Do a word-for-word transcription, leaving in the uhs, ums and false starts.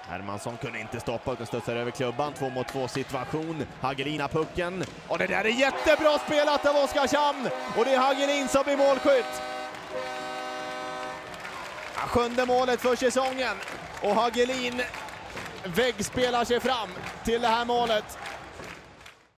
Hermansson kunde inte stoppa utan studsar över klubban. Två mot två situation. Hagelin har pucken. Och det där är jättebra spelat av Oskarshamn. Och det är Hagelin som är målskytt. Sjunde målet för säsongen. Och Hagelin väggspelar sig fram till det här målet.